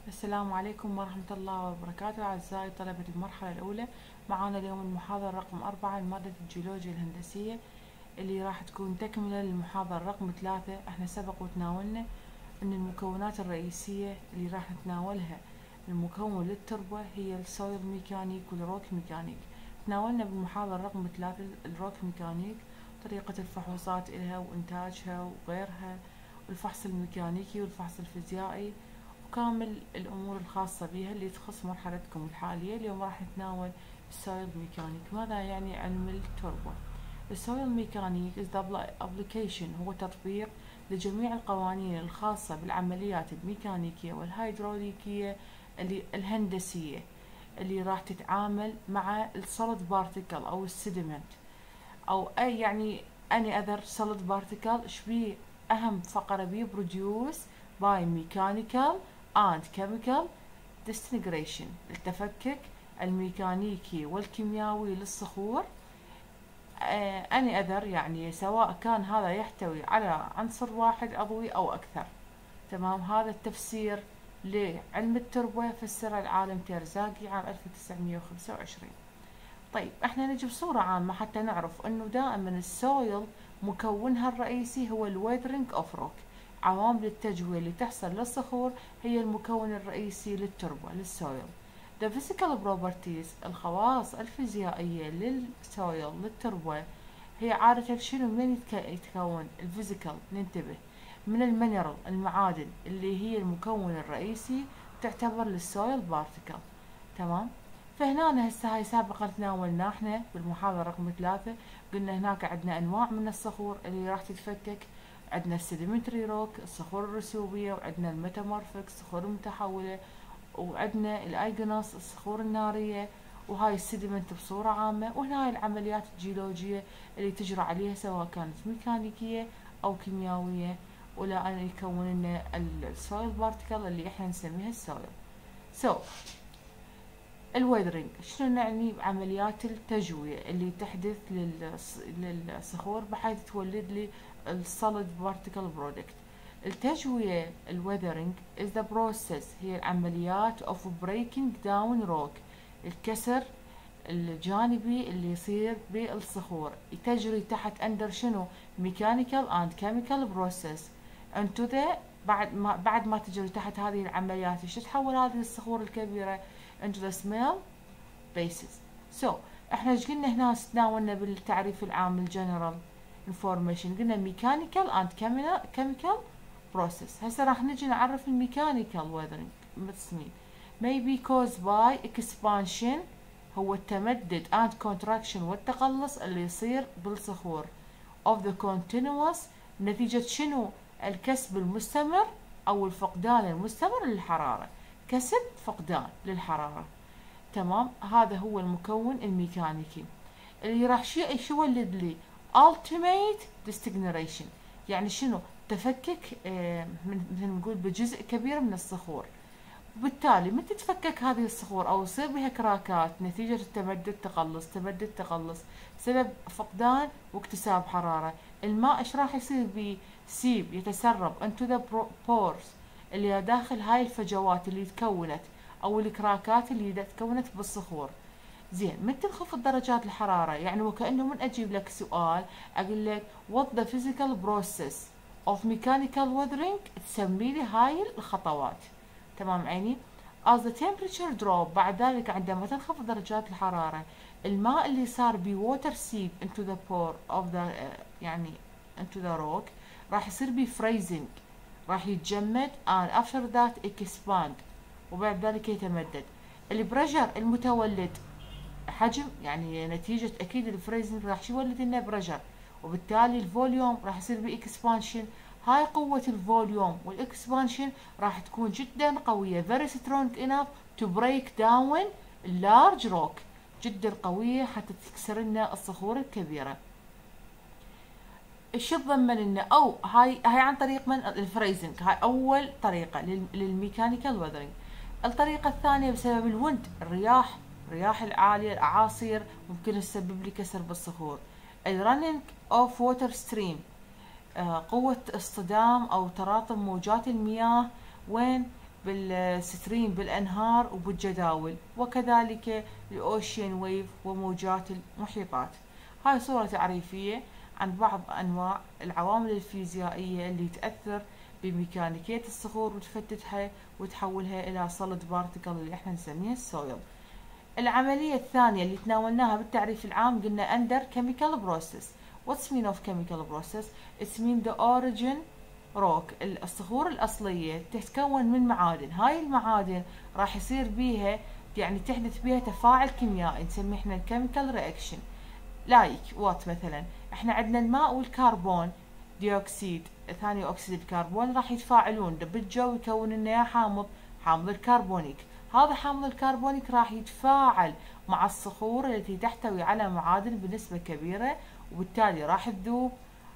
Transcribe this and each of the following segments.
السلام عليكم ورحمة الله وبركاته أعزائي طلبة المرحلة الأولى. معانا اليوم المحاضرة رقم 4 لمادة الجيولوجيا الهندسية اللي راح تكون تكملة للمحاضرة رقم 3. احنا سبق وتناولنا أن المكونات الرئيسية اللي راح نتناولها المكون للتربة هي السويل ميكانيك والروك ميكانيك. تناولنا بالمحاضرة رقم 3 الروك ميكانيك، طريقة الفحوصات إلها وإنتاجها وغيرها، والفحص الميكانيكي والفحص الفيزيائي وكامل الأمور الخاصة بها اللي تخص مرحلتكم الحالية. اليوم راح نتناول السويل ميكانيك. ماذا يعني علم التربة؟ السويل ميكانيك is the application، هو تطبيق لجميع القوانين الخاصة بالعمليات الميكانيكية والهيدروليكية الهندسية اللي راح تتعامل مع السوليد بارتيكل أو السيدمنت أو أي يعني any other solid particle. شبيه أهم فقرة بيه produce by mechanical and chemical disintegration، التفكك الميكانيكي والكيميائي للصخور. any other يعني سواء كان هذا يحتوي على عنصر واحد عضوي أو أكثر. تمام، هذا التفسير لعلم التربة فسره العالم تيرزاقي عام 1925. طيب احنا نجي بصورة عامة حتى نعرف انه دائما السويل مكونها الرئيسي هو الويذرنج اوف روك. عوامل التجوية اللي تحصل للصخور هي المكون الرئيسي للتربة للسويل. The physical properties، الخواص الفيزيائية للسويل للتربة هي عادة شنو؟ من يتكون الفيزيكال؟ ننتبه من المينرال المعادن اللي هي المكون الرئيسي تعتبر للسويل بارتيكل. تمام، فهنا هسه هاي سابقا تناولنا احنا بالمحاضرة رقم 3. قلنا هناك عندنا انواع من الصخور اللي راح تتفكك. عندنا السيديمنتري روك الصخور الرسوبية، وعندنا الميتامورفيك الصخور المتحولة، وعندنا الايجونوس الصخور النارية، وهاي السيديمنت بصورة عامة. وهنا هاي العمليات الجيولوجية اللي تجرى عليها سواء كانت ميكانيكية او كيميائية، ولا ان يكون لنا السويل بارتيكل اللي احنا نسميها السويل. الويذرنج شنو نعني؟ بعمليات التجوية اللي تحدث للصخور بحيث تولد لي السوليد بارتيكل برودكت. التجوية الويذرنج is the process، هي العمليات of breaking down rock، الكسر الجانبي اللي يصير بالصخور تجري تحت under شنو؟ mechanical and chemical process into the بعد ما تجري تحت هذه العمليات ايش تتحول هذه الصخور الكبيرة into the small bases. So احنا ايش قلنا هنا؟ تناولنا بالتعريف العام الجنرال انفورميشن، قلنا mechanical and chemical process. هسه راح نجي نعرف الميكانيكال weathering متصميم may be caused by expansion، هو التمدد and contraction والتقلص اللي يصير بالصخور of the continuous، نتيجة شنو؟ الكسب المستمر او الفقدان المستمر للحرارة، كسب فقدان للحرارة. تمام، هذا هو المكون الميكانيكي اللي راح يولد لي ultimate disintegration، يعني شنو؟ تفكك مثل نقول بجزء كبير من الصخور. وبالتالي متى تتفكك هذه الصخور او يصير بها كراكات نتيجة التمدد تقلص سبب فقدان واكتساب حرارة. الماء ايش راح يصير بيه؟ سيب يتسرب into the pores اللي داخل هاي الفجوات اللي تكونت او الكراكات اللي تكونت بالصخور. زين، متى تنخفض درجات الحرارة؟ يعني وكأنه من اجيب لك سؤال اقول لك what the physical process of mechanical weathering، تسمي لي هاي الخطوات. تمام عيني؟ as the temperature drop، بعد ذلك عندما تنخفض درجات الحرارة الماء اللي صار بي water seep into the pore of the يعني into the rock راح يصير بي freezing، راح يتجمد and after that expand، وبعد ذلك يتمدد. البريشر المتولد حجم، يعني نتيجة أكيد الفريزنج راح يولد لنا بريشر، وبالتالي الفوليوم راح يصير بإكسبانشن. هاي قوة الفوليوم والإكسبانشن راح تكون جدا قوية very strong enough to break down large rock، جدا قوية حتى تكسر لنا الصخور الكبيرة. ايش تضمن لنا؟ او هاي عن طريق من؟ الفريزنج. هاي اول طريقة للميكانيكال ويذرنج. الطريقة الثانية بسبب الويند، الرياح العالية، الأعاصير ممكن تسبب لي كسر بالصخور. الرننج اوف ووتر ستريم، قوة اصطدام أو تراطم موجات المياه وين؟ بالستريم بالأنهار وبالجداول، وكذلك الأوشين ويف وموجات المحيطات. هاي صورة تعريفية عن بعض أنواع العوامل الفيزيائية اللي تأثر بميكانيكية الصخور وتفتتها وتحولها إلى solid particle اللي احنا نسميها السويل. العملية الثانية اللي تناولناها بالتعريف العام قلنا under chemical process. What's mean of chemical process? It's mean the origin rock. الصخور الأصلية تتكون من معادن، هاي المعادن راح يصير بيها يعني تحدث بيها تفاعل كيميائي نسميه احنا الكيميكال رياكشن. لايك وات مثلا احنا عندنا الماء والكربون ديوكسيد ثاني اكسيد الكربون راح يتفاعلون بالجو يكون لنا حامض الكربونيك. هذا حامض الكربونيك راح يتفاعل مع الصخور التي تحتوي على معادن بنسبة كبيرة، وبالتالي راح تذوب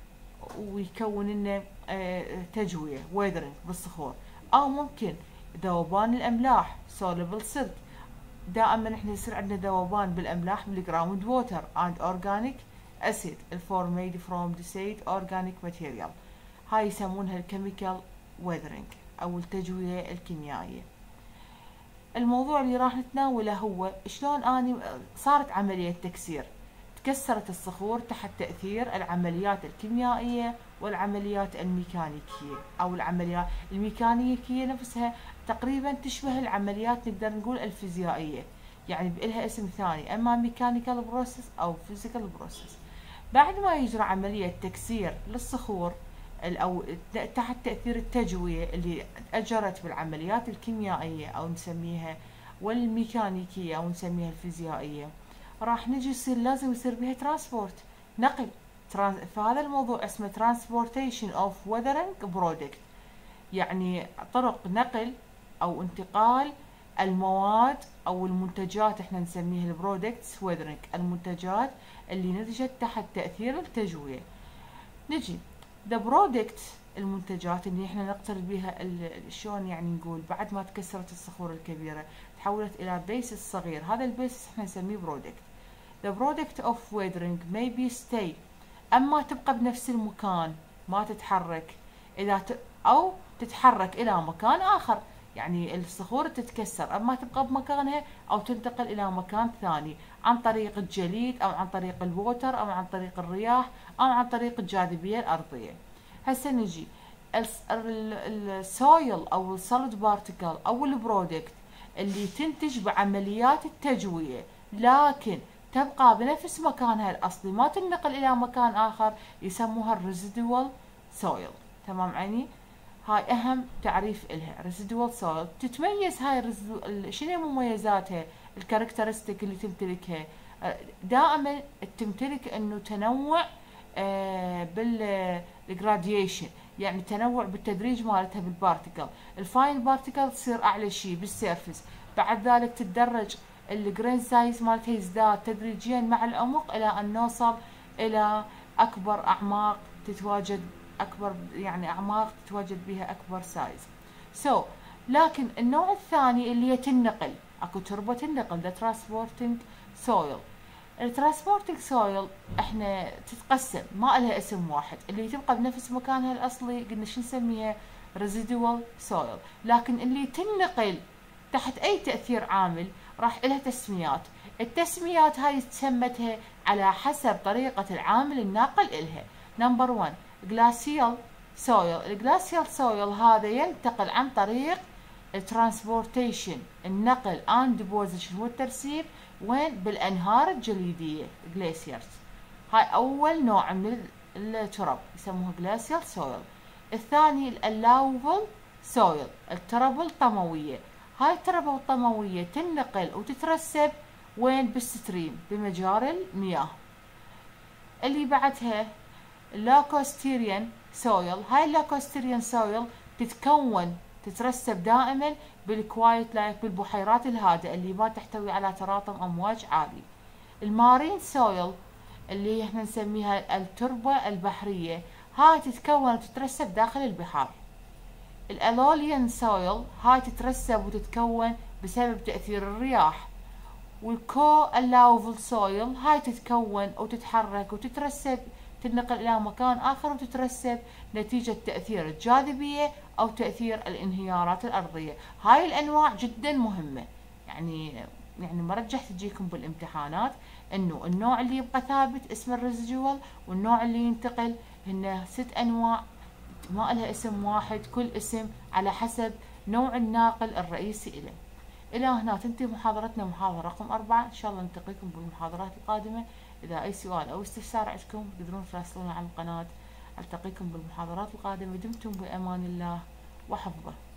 ويكون لنا تجوية ويذرنج بالصخور. او ممكن ذوبان الاملاح soluble silt. دائما احنا يصير عندنا ذوبان بالاملاح بالجراوند ووتر and organic acid made from the said organic material. هاي يسمونها الكيميكال ويذرنج او التجوية الكيميائية. الموضوع اللي راح نتناوله هو شلون اني صارت عملية تكسير، تكسرت الصخور تحت تأثير العمليات الكيميائية والعمليات الميكانيكية، او العمليات الميكانيكية نفسها تقريبا تشبه العمليات نقدر نقول الفيزيائية، يعني بإلها اسم ثاني اما ميكانيكال بروسيس او فيزيكال بروسيس. بعد ما يجرى عملية تكسير للصخور او تحت تأثير التجوية اللي اجرت بالعمليات الكيميائية او نسميها والميكانيكية او نسميها الفيزيائية، راح نجي لازم يصير بها ترانسبورت نقل. فهذا الموضوع اسمه transportation of weathering product، يعني طرق نقل او انتقال المواد او المنتجات احنا نسميها البرودكتس ويذرنج، المنتجات اللي نتجت تحت تأثير التجوية. نجي the product المنتجات اللي احنا نقترب بها شلون يعني نقول بعد ما تكسرت الصخور الكبيرة تحولت الى بيسس صغير، هذا البيسس احنا نسميه برودكت. the product of weathering may be stay، اما تبقى بنفس المكان ما تتحرك او تتحرك الى مكان اخر، يعني الصخور تتكسر اما تبقى بمكانها او تنتقل الى مكان ثاني عن طريق الجليد او عن طريق الووتر او عن طريق الرياح او عن طريق الجاذبية الارضية. هسه نجي السويل او السوليد بارتيكل او البرودكت اللي تنتج بعمليات التجوية لكن تبقى بنفس مكانها الاصلي ما تنقل الى مكان اخر يسموها الريزيدوال سويل. تمام عيني؟ هاي اهم تعريف لها ريزيدوال سويل. تتميز هاي شنو مميزاتها الكاركترستيك اللي تمتلكها؟ دائما تمتلك انه تنوع بالجراديشن، يعني تنوع بالتدريج مالتها بالبارتيكل. الفاين بارتيكل تصير اعلى شيء بالسيرفس، بعد ذلك تتدرج الجرين سايز مالتها يزداد تدريجيا مع العمق الى ان نوصل الى اكبر اعماق تتواجد يعني اعماق تتواجد بها اكبر سايز. لكن النوع الثاني اللي هي تنقل، اكو تربة تنقل the transporting soil. الترانسبورتنج سويل احنا تتقسم ما لها اسم واحد، اللي تبقى بنفس مكانها الاصلي قلنا شو نسميها ريزيدوال سويل، لكن اللي تنقل تحت اي تأثير عامل راح لها تسميات. التسميات هاي تسمتها على حسب طريقة العامل الناقل إلها. نمبر 1 glacial soil. الجلاسيال سويل هذا ينتقل عن طريق الترانسبورتيشن النقل and deposition والترسيب وين بالأنهار الجليدية glaciers. هاي أول نوع من التراب يسموه glacial soil. الثاني alluvial soil التربة الطموية. هاي التربة الطموية تنقل وتترسب وين بالستريم بمجاري المياه. اللي بعدها لاكوستيريان سويل. هاي اللاكوستيريان سويل تترسب دائما بالكوايت لايك بالبحيرات الهادئة اللي ما تحتوي على تراطم أمواج عالي. المارين سويل اللي احنا نسميها التربة البحرية، هاي تتكون وتترسب داخل البحار. الألوليان سويل هاي تترسب وتتكون بسبب تأثير الرياح. والكو اللاوفل سويل هاي تتكون وتتحرك وتترسب تنقل إلى مكان آخر وتترسب نتيجة تأثير الجاذبية أو تأثير الانهيارات الأرضية. هاي الأنواع جدا مهمة، يعني مرجح تجيكم بالامتحانات انه النوع اللي يبقى ثابت اسمه الريزيدوال، والنوع اللي ينتقل هن 6 انواع ما لها اسم واحد، كل اسم على حسب نوع الناقل الرئيسي إله. إلى هنا تنتهي محاضرتنا، محاضرة رقم 4. إن شاء الله نلتقيكم بالمحاضرات القادمة. إذا أي سؤال أو استفسار عندكم تقدرون تراسلونا على القناة. ألتقيكم بالمحاضرات القادمة. دمتم بأمان الله وحفظه.